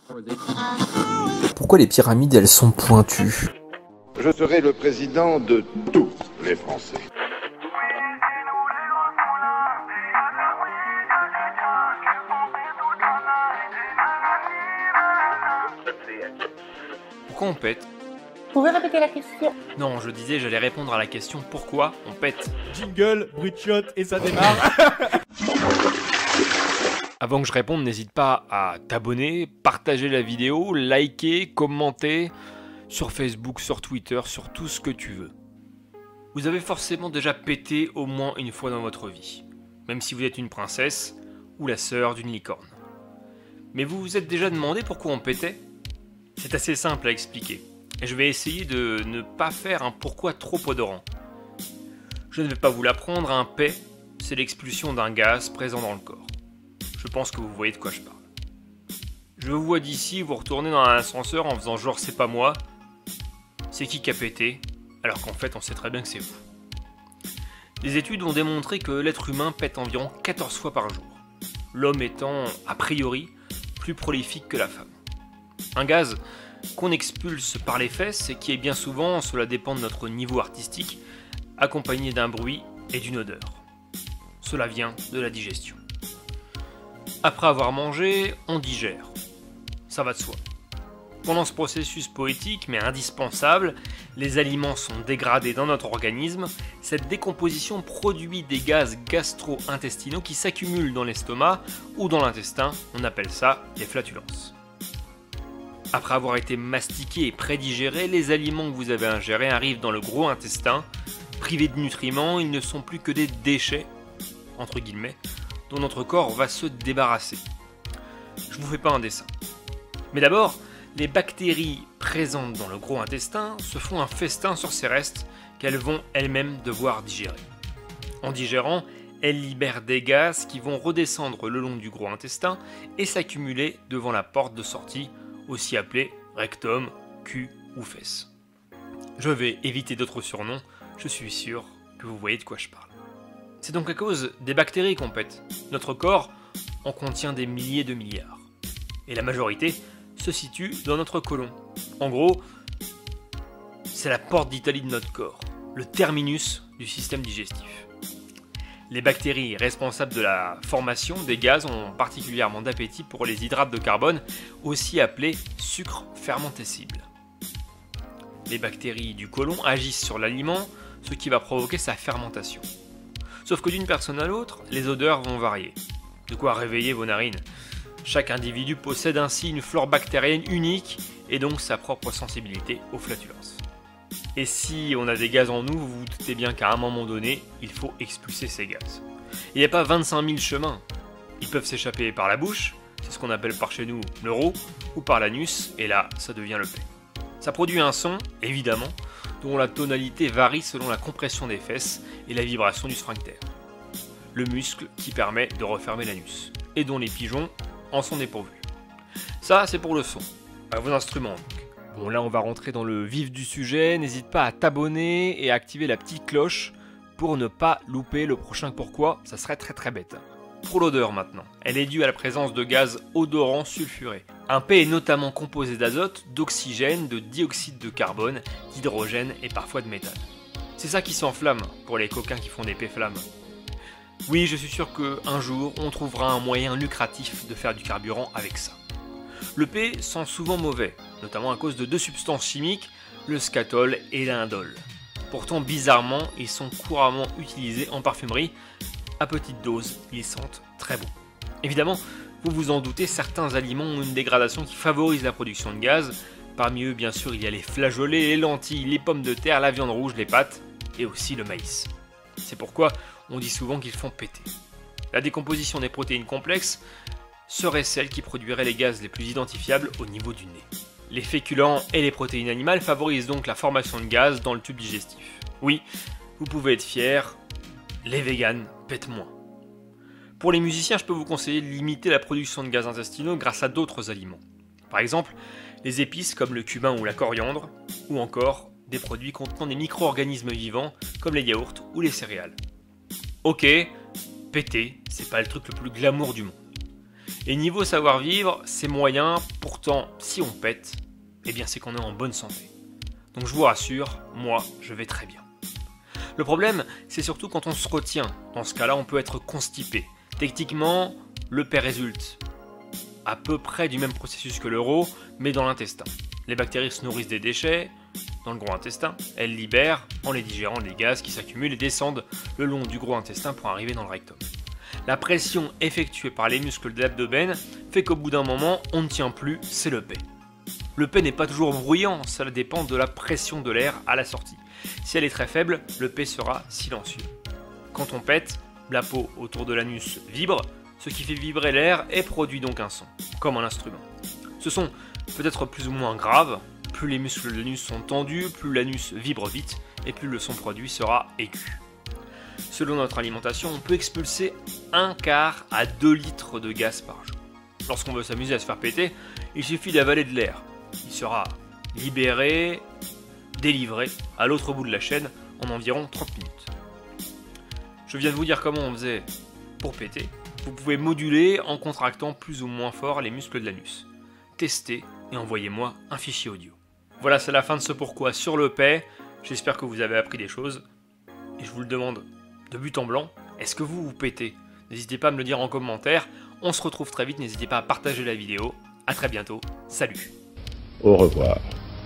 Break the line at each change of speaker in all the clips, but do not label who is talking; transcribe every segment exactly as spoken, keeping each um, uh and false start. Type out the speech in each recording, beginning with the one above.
Pourquoi les pyramides, elles sont pointues?
Je serai le président de tous les Français.
Pourquoi on pète?
Vous pouvez répéter la question?
Non, je disais, j'allais répondre à la question pourquoi on pète.
Jingle, bruit de shot et ça démarre.
Avant que je réponde, n'hésite pas à t'abonner, partager la vidéo, liker, commenter sur Facebook, sur Twitter, sur tout ce que tu veux. Vous avez forcément déjà pété au moins une fois dans votre vie, même si vous êtes une princesse ou la sœur d'une licorne. Mais vous vous êtes déjà demandé pourquoi on pétait? C'est assez simple à expliquer, et je vais essayer de ne pas faire un pourquoi trop odorant. Je ne vais pas vous l'apprendre, un pet, c'est l'expulsion d'un gaz présent dans le corps. Je pense que vous voyez de quoi je parle. Je vous vois d'ici, vous retournez dans un ascenseur en faisant genre c'est pas moi. C'est qui qui a pété? Alors qu'en fait on sait très bien que c'est vous. Des études ont démontré que l'être humain pète environ quatorze fois par jour. L'homme étant, a priori, plus prolifique que la femme. Un gaz qu'on expulse par les fesses et qui est bien souvent, cela dépend de notre niveau artistique, accompagné d'un bruit et d'une odeur. Cela vient de la digestion. Après avoir mangé, on digère. Ça va de soi. Pendant ce processus poétique, mais indispensable, les aliments sont dégradés dans notre organisme. Cette décomposition produit des gaz gastro-intestinaux qui s'accumulent dans l'estomac ou dans l'intestin. On appelle ça les flatulences. Après avoir été mastiqués et prédigérés, les aliments que vous avez ingérés arrivent dans le gros intestin. Privés de nutriments, ils ne sont plus que des déchets, entre guillemets, dont notre corps va se débarrasser. Je vous fais pas un dessin. Mais d'abord, les bactéries présentes dans le gros intestin se font un festin sur ces restes qu'elles vont elles-mêmes devoir digérer. En digérant, elles libèrent des gaz qui vont redescendre le long du gros intestin et s'accumuler devant la porte de sortie, aussi appelée rectum, cul ou fesses. Je vais éviter d'autres surnoms, je suis sûr que vous voyez de quoi je parle. C'est donc à cause des bactéries qu'on pète. Notre corps en contient des milliers de milliards. Et la majorité se situe dans notre côlon. En gros, c'est la porte d'Italie de notre corps, le terminus du système digestif. Les bactéries responsables de la formation des gaz ont particulièrement d'appétit pour les hydrates de carbone, aussi appelés sucres fermentescibles. Les bactéries du côlon agissent sur l'aliment, ce qui va provoquer sa fermentation. Sauf que d'une personne à l'autre, les odeurs vont varier. De quoi réveiller vos narines. Chaque individu possède ainsi une flore bactérienne unique et donc sa propre sensibilité aux flatulences. Et si on a des gaz en nous, vous vous doutez bien qu'à un moment donné, il faut expulser ces gaz. Il n'y a pas vingt-cinq mille chemins. Ils peuvent s'échapper par la bouche, c'est ce qu'on appelle par chez nous l'euro, ou par l'anus, et là, ça devient le P. Ça produit un son, évidemment, dont la tonalité varie selon la compression des fesses et la vibration du sphincter. Le muscle qui permet de refermer l'anus, et dont les pigeons en sont dépourvus. Ça, c'est pour le son. À vos instruments, donc. Bon, là, on va rentrer dans le vif du sujet. N'hésite pas à t'abonner et à activer la petite cloche pour ne pas louper le prochain pourquoi. Ça serait très très bête. Pour l'odeur, maintenant. Elle est due à la présence de gaz odorants sulfurés. Un P est notamment composé d'azote, d'oxygène, de dioxyde de carbone, d'hydrogène et parfois de méthane. C'est ça qui s'enflamme pour les coquins qui font des P-flammes. Oui, je suis sûr qu'un jour, on trouvera un moyen lucratif de faire du carburant avec ça. Le P sent souvent mauvais, notamment à cause de deux substances chimiques, le scatol et l'indole. Pourtant, bizarrement, ils sont couramment utilisés en parfumerie. À petite dose, ils sentent très bon. Évidemment, vous vous en doutez, certains aliments ont une dégradation qui favorise la production de gaz. Parmi eux, bien sûr, il y a les flageolets, les lentilles, les pommes de terre, la viande rouge, les pâtes et aussi le maïs. C'est pourquoi on dit souvent qu'ils font péter. La décomposition des protéines complexes serait celle qui produirait les gaz les plus identifiables au niveau du nez. Les féculents et les protéines animales favorisent donc la formation de gaz dans le tube digestif. Oui, vous pouvez être fiers, les véganes pètent moins. Pour les musiciens, je peux vous conseiller de limiter la production de gaz intestinaux grâce à d'autres aliments. Par exemple, les épices comme le cumin ou la coriandre, ou encore des produits contenant des micro-organismes vivants comme les yaourts ou les céréales. Ok, péter, c'est pas le truc le plus glamour du monde. Et niveau savoir-vivre, c'est moyen, pourtant si on pète, eh bien c'est qu'on est en bonne santé. Donc je vous rassure, moi je vais très bien. Le problème, c'est surtout quand on se retient. Dans ce cas-là, on peut être constipé. Techniquement, le P résulte à peu près du même processus que l'euro, mais dans l'intestin. Les bactéries se nourrissent des déchets dans le gros intestin. Elles libèrent, en les digérant, les gaz qui s'accumulent et descendent le long du gros intestin pour arriver dans le rectum. La pression effectuée par les muscles de l'abdomen fait qu'au bout d'un moment, on ne tient plus, c'est le P. Le P n'est pas toujours bruyant, ça dépend de la pression de l'air à la sortie. Si elle est très faible, le P sera silencieux. Quand on pète, la peau autour de l'anus vibre, ce qui fait vibrer l'air et produit donc un son, comme un instrument. Ce son peut être plus ou moins grave, plus les muscles de l'anus sont tendus, plus l'anus vibre vite et plus le son produit sera aigu. Selon notre alimentation, on peut expulser un quart à deux litres de gaz par jour. Lorsqu'on veut s'amuser à se faire péter, il suffit d'avaler de l'air. Il sera libéré, délivré à l'autre bout de la chaîne en environ trente minutes. Je viens de vous dire comment on faisait pour péter. Vous pouvez moduler en contractant plus ou moins fort les muscles de l'anus. Testez et envoyez-moi un fichier audio. Voilà, c'est la fin de ce pourquoi sur le P. J'espère que vous avez appris des choses. Et je vous le demande de but en blanc, est-ce que vous vous pétez? N'hésitez pas à me le dire en commentaire. On se retrouve très vite, n'hésitez pas à partager la vidéo. A très bientôt, salut.
Au revoir.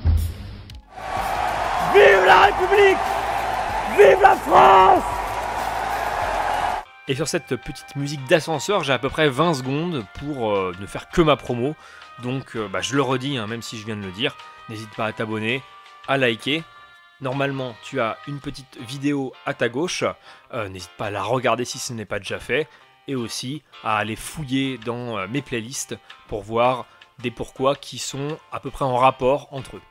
Vive la République! Vive la France!
Et sur cette petite musique d'ascenseur, j'ai à peu près vingt secondes pour euh, ne faire que ma promo. Donc euh, bah, je le redis, hein, même si je viens de le dire, n'hésite pas à t'abonner, à liker. Normalement, tu as une petite vidéo à ta gauche, euh, n'hésite pas à la regarder si ce n'est pas déjà fait. Et aussi à aller fouiller dans euh, mes playlists pour voir des pourquoi qui sont à peu près en rapport entre eux.